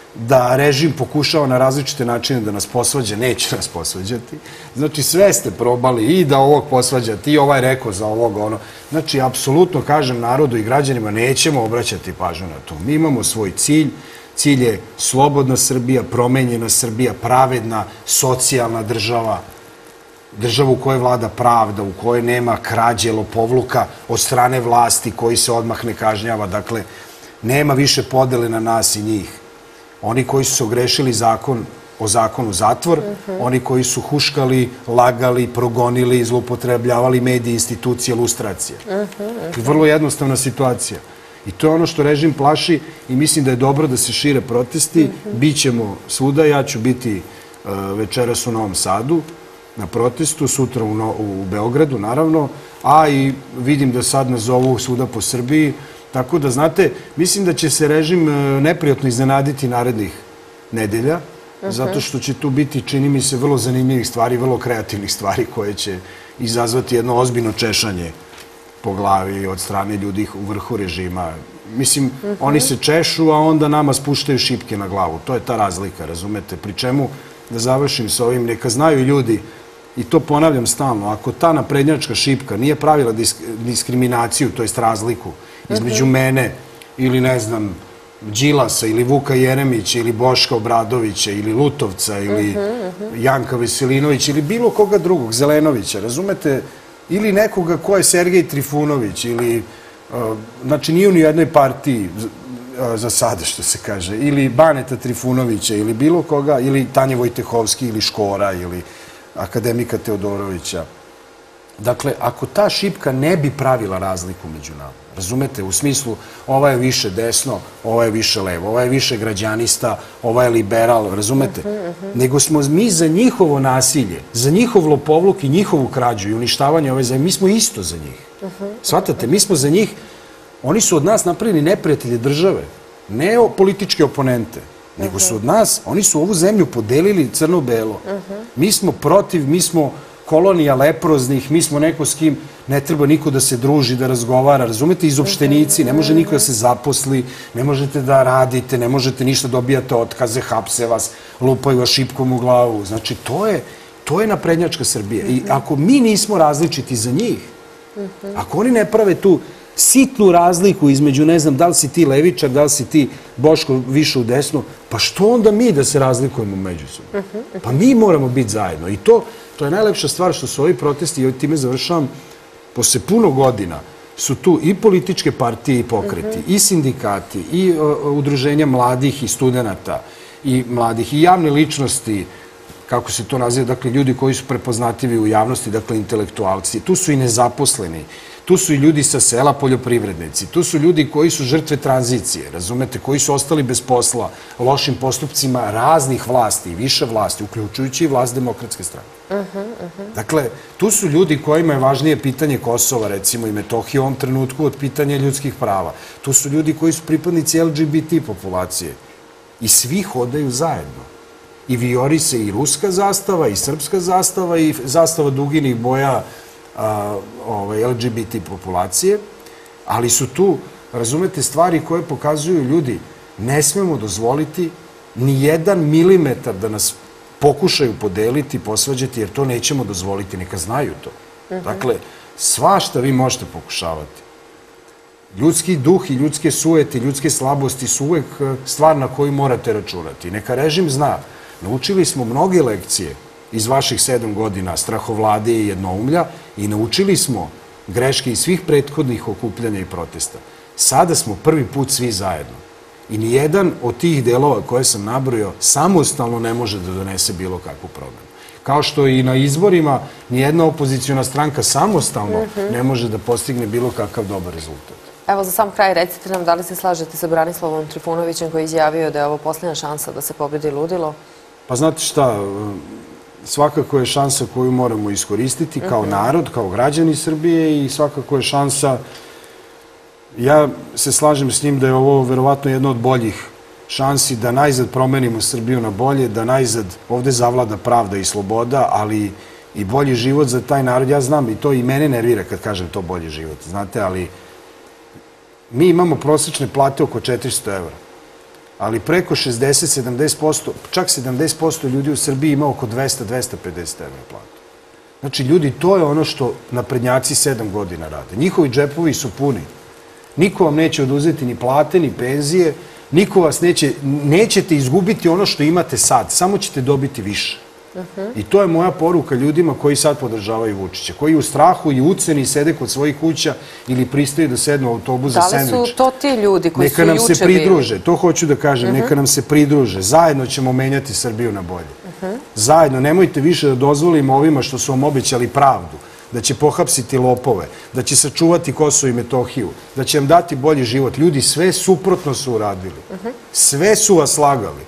da režim pokušava na različite načine da nas posvađa, neće nas posvađati. Znači, sve ste probali i da ovog posvađati, i ovaj rekao za ovog, ono. Znači, apsolutno, kažem narodu i građanima, nećemo obraćati pažnju na to. Mi imamo svoj cilj. Cilj je slobodna Srbija, promenjena Srbija, pravedna, socijalna država, država u kojoj vlada pravda, u kojoj nema krađe, lopovluka od strane vlasti koji se odmah ne kažnjava. Dakle, nema više podele na nas i njih. Oni koji su se ogrešili zakon, o zakonu zatvor, oni koji su huškali, lagali, progonili, zloupotrebljavali medije, institucije, lustracije. Vrlo jednostavna situacija. I to je ono što režim plaši i mislim da je dobro da se šire protesti. Bićemo svuda, ja ću biti večeras u Novom Sadu na protestu, sutra u Beogradu, naravno, a i vidim da sad nas zovu svuda po Srbiji. Tako da, znate, mislim da će se režim neprijatno iznenaditi narednih nedelja, zato što će tu biti, čini mi se, vrlo zanimljivih stvari, vrlo kreativnih stvari koje će izazvati jedno ozbiljno češanje po glavi od strane ljudi u vrhu režima. Mislim, oni se češu, a onda nama spuštaju šipke na glavu. To je ta razlika, razumete? Pri čemu, da završim s ovim, neka znaju ljudi, i to ponavljam stalno, ako ta naprednjačka šipka nije pravila diskriminaciju, to jest razliku, između mene ili, ne znam, Đilasa ili Vuka Jeremića ili Boška Obradovića ili Lutovca ili Janka Veselinovića ili bilo koga drugog, Zelenovića, razumete? Ili nekoga ko je Sergej Trifunović ili, znači, nije u nijednoj partiji za sada, što se kaže, ili Baneta Trifunovića ili bilo koga, ili Tanje Vojtehovski ili Škora ili akademika Teodorovića. Dakle, ako ta šipka ne bi pravila razliku među nama, razumete, u smislu ova je više desno, ova je više levo, ova je više građanista, ova je liberal, razumete, nego smo mi za njihovo nasilje, za njihov lopovluk i njihovu krađu i uništavanje ove zemlje, mi smo isto za njih. Shvatate, mi smo za njih, oni su od nas napravili neprijatelje države, ne političke oponente, nego su od nas, oni su ovu zemlju podelili crno-belo. Mi smo protiv, mi smo kolonija leproznih, mi smo neko s kim ne treba niko da se druži, da razgovara, razumete, izopštenici, ne može niko da se zaposli, ne možete da radite, ne možete ništa, dobijate otkaze, hapse vas, lupaju vas šipkom u glavu. Znači, to je, to je naprednjačka Srbija. I ako mi nismo različiti za njih, ako oni ne prave tu sitnu razliku između, ne znam, da li si ti levičar, da li si ti Boško više u desno, pa što onda mi da se razlikujemo međusobno? Pa mi moramo biti zajedno. I to, to je najlepša stvar što su ovi protesti, i time završavam, posle puno godina su tu i političke partije i pokreti, i sindikati, i udruženja mladih i studenta, i mladih, i javne ličnosti, kako se to naziva, dakle, ljudi koji su prepoznativi u javnosti, dakle, intelektualci. Tu su i nezaposleni, tu su i ljudi sa sela, poljoprivrednici, tu su ljudi koji su žrtve tranzicije, razumete, koji su ostali bez posla, lošim postupcima raznih vlasti i više vlasti, uključujući i vlast Demokratske stranke. Dakle, tu su ljudi kojima je važnije pitanje Kosova, recimo, i Metohije u ovom trenutku od pitanja ljudskih prava. Tu su ljudi koji su pripadnici L G B T populacije i svi hodaju zajedno. I vijori se i ruska zastava, i srpska zastava, i zastava duginih boja L G B T populacije, ali su tu, razumete, stvari koje pokazuju ljudi, ne smemo dozvoliti ni jedan milimetar da nas pokušaju podeliti, posvađati, jer to nećemo dozvoliti, neka znaju to. Dakle, svašta vi možete pokušavati. Ljudski duh i ljudske sujete, ljudske slabosti su uvek stvar na koju morate računati. Neka režim zna, naučili smo mnoge lekcije iz vaših sedam godina strahovlade i jednoumlja i naučili smo greške iz svih prethodnih okupljanja i protesta. Sada smo prvi put svi zajedno. I nijedan od tih delova koje sam nabrojao samostalno ne može da donese bilo kakvu promenu. Kao što i na izborima nijedna opozicijona stranka samostalno ne može da postigne bilo kakav dobar rezultat. Evo, za sam kraj recite nam da li se slažete sa Branislavom Trifunovićem koji je izjavio da je ovo posljednja šansa da se pobedi ludilo? Pa znate šta, svakako je šansa koju moramo iskoristiti kao narod, kao građani Srbije i svakako je šansa, ja se slažem s njim da je ovo verovatno jedna od boljih šansi da najzad promenimo Srbiju na bolje, da najzad ovde zavlada pravda i sloboda, ali i bolji život za taj narod. Ja znam i to i mene nervira kad kažem to bolji život, znate, ali mi imamo prosečne plate oko četiristo evra. ali preko šezdeset do sedamdeset posto, čak sedamdeset posto ljudi u Srbiji ima oko dvesta do dvesta pedeset evra platu. Znači, ljudi, to je ono što naprednjaci sedam godina rade. Njihovi džepovi su puni. Niko vam neće oduzeti ni plate, ni penzije, niko vas neće, nećete izgubiti ono što imate sad, samo ćete dobiti više. I to je moja poruka ljudima koji sad podržavaju Vučića, koji u strahu i uceni sede kod svojih kuća ili pristaju da sednu u autobus za sendvič. Da li su to ti ljudi koji su juče bili? Neka nam se pridruže, to hoću da kažem, neka nam se pridruže. Zajedno ćemo menjati Srbiju na bolje. Zajedno, nemojte više da dozvolimo ovima što su vam obećali pravdu, da će pohapsiti lopove, da će sačuvati Kosovo i Metohiju, da će vam dati bolji život. Ljudi, sve suprotno su uradili. Sve su vas lagali.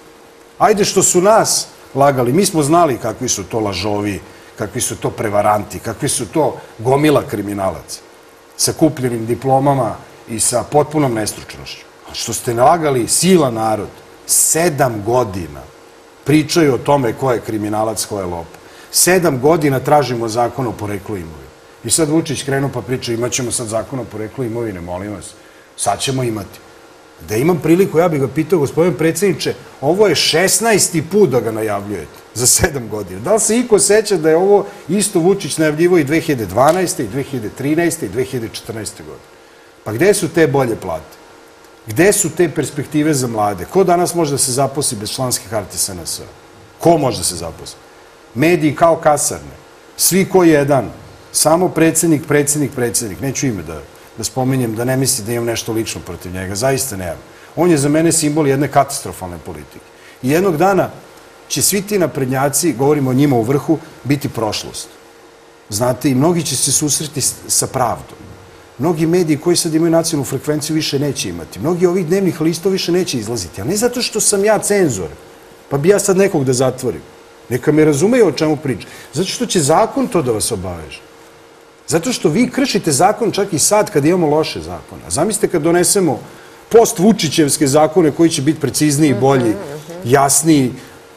Ajde što su nas lagali. Mi smo znali kakvi su to lažovi, kakvi su to prevaranti, kakvi su to gomila kriminalaca sa kupljenim diplomama i sa potpunom nestručnošću. A što ste nalagali sila narod, sedam godina pričaju o tome ko je kriminalac, ko je lopov. Sedam godina tražimo zakon o poreklu imovine. I sad Vučić krenuo pa priča, imat ćemo sad zakon o poreklu imovine, molim vas. Sad ćemo imati. Da imam priliku, ja bih ga pitao, gospodin predsjedniče, ovo je šesnaesti put da ga najavljujete za sedam godina. Da li se iko seća da je ovo isto Vučić najavljivo i dve hiljade dvanaeste. i dve hiljade trinaeste. i dve hiljade četrnaeste. godine? Pa gde su te bolje plate? Gde su te perspektive za mlade? Ko danas može da se zaposli bez članske karte S N S A? Ko može da se zaposli? Mediji kao kasarne. Svi ko jedan. Samo predsjednik, predsjednik, predsjednik. Neću ime da... da spominjem, da ne misli da imam nešto lično protiv njega. Zaista nemam. On je za mene simbol jedne katastrofalne politike. I jednog dana će svi ti naprednjaci, govorimo o njima u vrhu, biti prošlost. Znate, i mnogi će se susreti sa pravdom. Mnogi mediji koji sad imaju nacionalnu frekvenciju više neće imati. Mnogi ovih dnevnih listova više neće izlaziti. A ne zato što sam ja cenzor, pa bi ja sad nekog da zatvorim. Neka me razumeju o čemu pričam. Zato što će zakon to da vas obaveže. Zato što vi kršite zakon čak i sad kad imamo loše zakone. A zamislite kad donesemo post-Vučićevske zakone koji će biti precizniji, bolji, jasniji,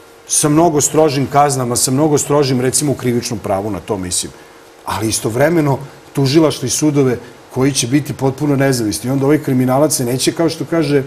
sa mnogo strožim kaznama, sa mnogo strožim, recimo, u krivičnom pravu, na to mislim. Ali istovremeno tužilaštvo i sudove koji će biti potpuno nezavisni. I onda ovaj kriminalac se neće, kao što kaže,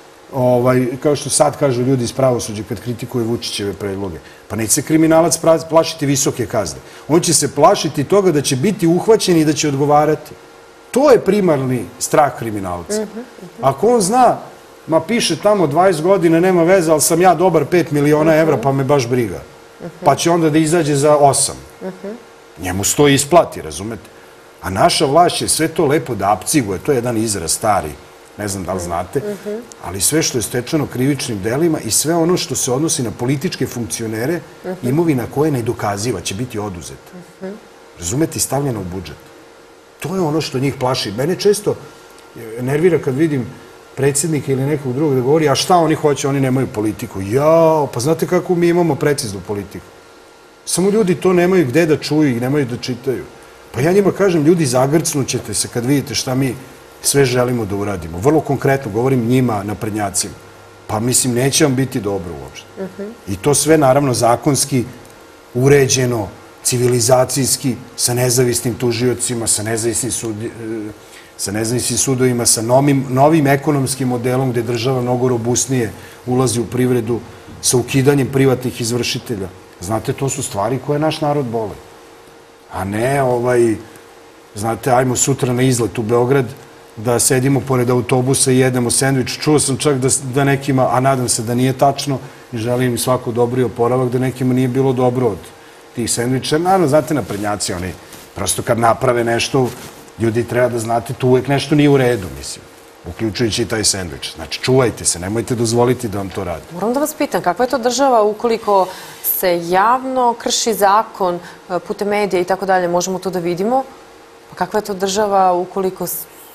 kao što sad kažu ljudi iz pravosuđa kad kritikuju Vučićeve predloge. Pa neće se kriminalac plašiti visoke kazne. On će se plašiti toga da će biti uhvaćen i da će odgovarati. To je primarni strah kriminalca. Ako on zna, ma piše tamo dvadeset godina, nema veze, ali sam ja dobar pet miliona evra, pa me baš briga. Pa će onda da izađe za osam. Njemu sto isplati, razumete? A naša vlast će sve to lepo da apciguje. To je jedan izraz stari. Ne znam da li znate, ali sve što je stečeno krivičnim delima i sve ono što se odnosi na političke funkcionere, imovina koja je nedokaziva će biti oduzeta. Razumete, i stavljena u budžet. To je ono što njih plaši. Mene često nervira kad vidim predsjednika ili nekog drugog da govori, a šta oni hoće, oni nemaju politiku. Jao, pa znate kako mi imamo preciznu politiku? Samo ljudi to nemaju gde da čuju i nemaju da čitaju. Pa ja njima kažem, ljudi, zagrcnućete se kad vidite šta mi sve želimo da uradimo. Vrlo konkretno, govorim njima, naprednjacima. Pa mislim, neće vam biti dobro uopšte. I to sve, naravno, zakonski, uređeno, civilizacijski, sa nezavisnim tužiocima, sa nezavisnim sa nezavisnim sudovima, sa novim ekonomskim modelom gde država mnogo robustnije ulazi u privredu, sa ukidanjem privatnih izvršitelja. Znate, to su stvari koje naš narod bole. A ne, ovaj, znate, ajmo sutra na izlet u Beograd, da sedimo pored autobusa i jedemo sendvič. Čuo sam čak da nekima, a nadam se da nije tačno, i želim im svako dobri oporavak, da nekima nije bilo dobro od tih sendviča. Naravno, znate, naprednjaci, oni prosto kad naprave nešto, ljudi treba da znate, tu uvek nešto nije u redu, mislim, uključujući i taj sendvič. Znači, čuvajte se, nemojte dozvoliti da vam to radi. Moram da vas pitam, kakva je to država ukoliko se javno krši zakon putem medija i tako dalje, možemo to da vidimo? Pa kakva je to država ukoliko...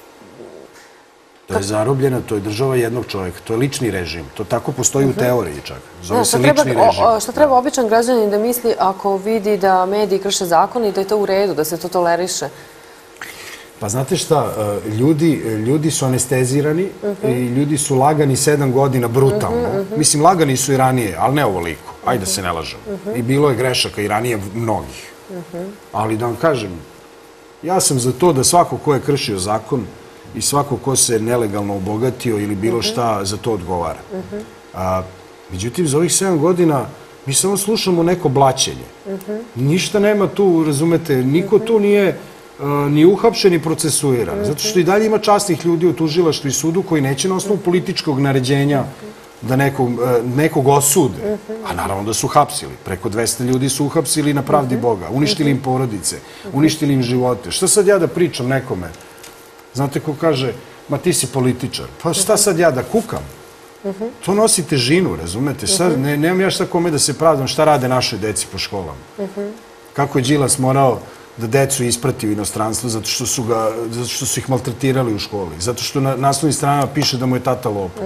To je zarobljena, to je država jednog čovjeka, to je lični režim. To tako postoji u teoriji čak. Zove se lični režim. Šta treba običan građanin da misli ako vidi da mediji krše zakon i da je to u redu, da se to toleriše? Pa znate šta, ljudi su anestezirani i ljudi su lagani sedam godina brutalno. Mislim, lagani su i ranije, ali ne ovoliko. Ajde da se ne lažemo. I bilo je grešaka i ranije mnogih. Ali da vam kažem, ja sam za to da svako ko je kršio zakon i svako ko se nelegalno obogatio ili bilo šta za to odgovara. Međutim, za ovih sedam godina mi samo slušamo neko blaćenje. Ništa nema tu, razumete, niko tu nije ni uhapšen, ni procesuiran. Zato što i dalje ima časnih ljudi u tužilaštvu i sudu koji neće na osnovu političkog naređenja da nekog osude. A naravno da su hapsili. Preko dvesta ljudi su uhapsili na pravdi Boga. Uništili im porodice, uništili im živote. Šta sad ja da pričam nekome? Znate ko kaže, ma ti si političar. Pa šta sad ja da kukam? To nosi težinu, razumete? Nemam ja šta kome da se pravdam šta rade našoj deci po školama. Kako je Đilas morao da decu isprati u inostranstvo zato što su ih maltretirali u školi. Zato što na naslovnim stranama piše da mu je tata lopov.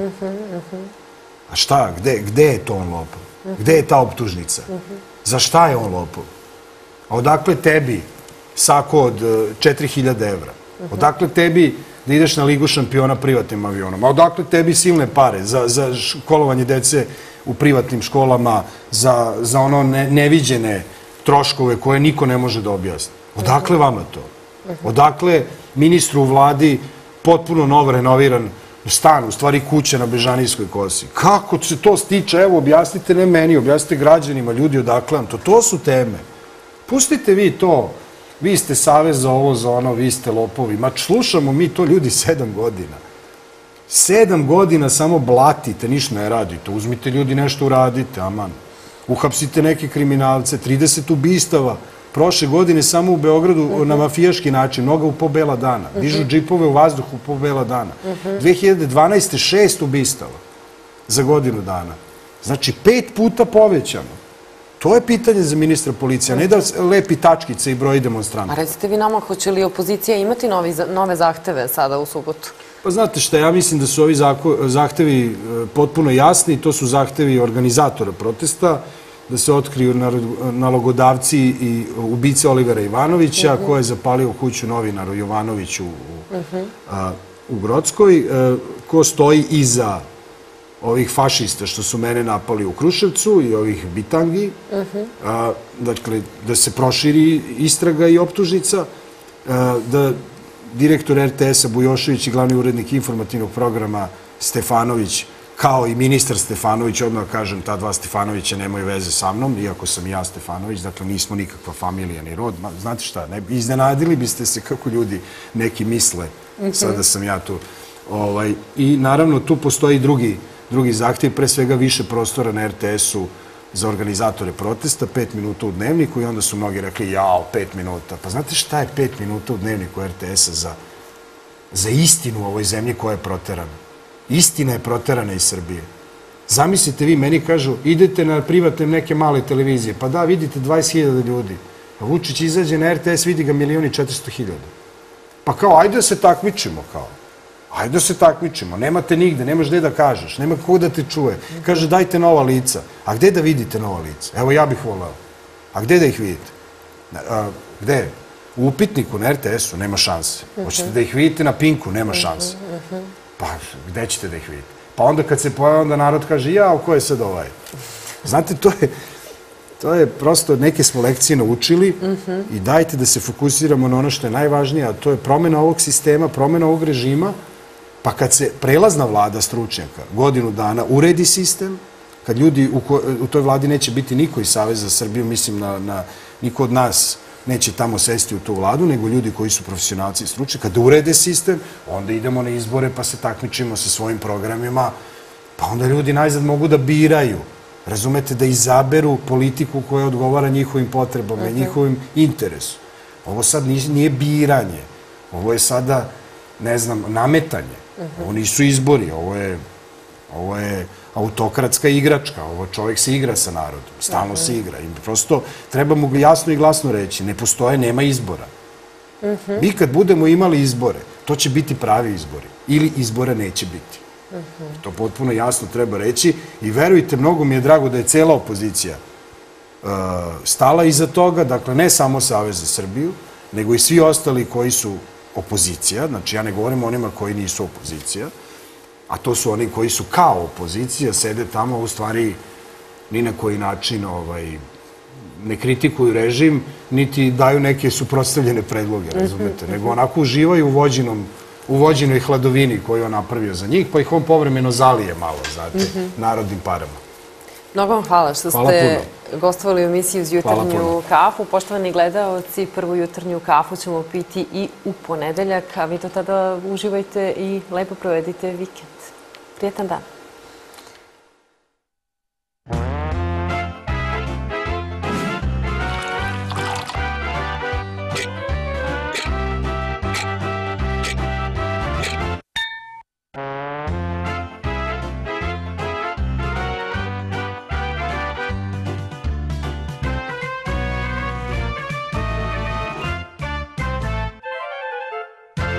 A šta? Gde je to on lopov? Gde je ta optužnica? Za šta je on lopov? A odakle tebi sako od četiri hiljade evra? Odakle tebi da ideš na Ligu šampiona privatnim avionom? A odakle tebi silne pare za školovanje dece u privatnim školama, za ono neviđene troškove koje niko ne može da objasni? Odakle vama to? Odakle ministru u vladi potpuno nov, renoviran stan, u stvari kuća na Bežanijskoj kosi? Kako se to stiče? Evo, objasnite ne meni, objasnite građanima, ljudi, odakle vam to? To su teme. Pustite vi to. Vi ste savez za ovo, za ono, vi ste lopovi. Ma slušamo mi to, ljudi, sedam godina. Sedam godina samo blatite, ništa ne radite. Uzmite ljudi, nešto uradite, aman. Uhapsite neke kriminalce, trideset ubistava. Prošle godine samo u Beogradu na mafijaški način, mnoga u po bela dana. Dižu džipove u vazduhu po bela dana. dve hiljade dvanaeste. šest ubistava za godinu dana. Znači, pet puta povećano. To je pitanje za ministra policije, a ne da lepi tačkice i broji demonstranta. A recite vi nama, hoće li opozicija imati nove zahteve sada u subotu? Pa znate šta, ja mislim da su ovi zahtevi potpuno jasni. To su zahtevi organizatora protesta, da se otkriju nalogodavci i ubice Olivera Ivanovića, ko je zapalio kuću novinaru Jovanoviću u Grockoj, ko stoji iza ovih fašista što su mene napali u Kruševcu i ovih bitangi, dakle, da se proširi istraga i optužnica, da direktor er te esa Bujošević i glavni urednik informativnog programa Stefanović, kao i ministar Stefanović, odmah kažem, ta dva Stefanovića nemaju veze sa mnom, iako sam i ja Stefanović, dakle nismo nikakva familija ni rod. Znate šta, iznenadili biste se kako ljudi neki misle, sada sam ja tu. I naravno tu postoji drugi drugi zahtjev, pre svega više prostora na er te esu za organizatore protesta, pet minuta u dnevniku i onda su mnogi rekli, jao, pet minuta. Pa znate šta je pet minuta u dnevniku er te esa za istinu u ovoj zemlji koja je proterana? Istina je proterana iz Srbije. Zamislite vi, meni kažu, idete na privatne neke male televizije, pa da, vidite dvadeset hiljada ljudi. A Vučić izađe na er te es, vidi ga milion i četiristo hiljada. Pa kao, ajde da se takmičimo, kao. Ajde da se takmičimo, nemate nigde, nemaš gde da kažeš, nema kako da te čuje. Kaže, dajte nova lica. A gde da vidite nova lica? Evo, ja bih voleo. A gde da ih vidite? Gde? U upitniku na er te esu nema šanse. Hoćete da ih vidite na Pinku? Nema šanse. Pa, gde ćete da ih vidite? Pa onda kad se pojave, onda narod kaže, jao, ko je sad ovaj? Znate, to je... To je prosto, neke smo lekcije naučili i dajte da se fokusiramo na ono što je najvažnije, a to je promjena ovog sistema, promjena ovog režima, pa kad se prelazna vlada stručnjaka godinu dana uredi sistem, kad ljudi u toj vladi neće biti niko iz Saveza za Srbiju, mislim na niko od nas neće tamo sesti u tu vladu, nego ljudi koji su profesionalci i stručni, kada urede sistem, onda idemo na izbore pa se takmičimo sa svojim programima, pa onda ljudi najzad mogu da biraju. Razumete, da izaberu politiku koja odgovara njihovim potrebama i njihovim interesu. Ovo sad nije biranje. Ovo je sada, ne znam, nametanje. Ovo nisu izbori. Ovo je autokratska igračka. Ovo čovjek se igra sa narodom. Stalno se igra. I prosto treba mu jasno i glasno reći. Ne postoje, nema izbora. Mi kad budemo imali izbore, to će biti pravi izbori. Ili izbora neće biti. To potpuno jasno treba reći i verujte, mnogo mi je drago da je cela opozicija stala iza toga, dakle ne samo Savez za Srbiju, nego i svi ostali koji su opozicija, znači ja ne govorim o onima koji nisu opozicija, a to su oni koji su kao opozicija, sede tamo, u stvari ni na koji način ne kritikuju režim, niti daju neke suprotstavljene predloge, razumete, nego onako uživaju u vođenom u vođenoj hladovini koju on napravio za njih, pa ih on povremeno zalije malo, znate, narodnim parama. Mnogo vam hvala što ste gostovali u emisiji Uz jutarnju kafu. Poštovani gledaoci, prvu jutarnju kafu ćemo piti i u ponedeljak, a vi do tada uživajte i lepo provedite vikend. Prijetan dan.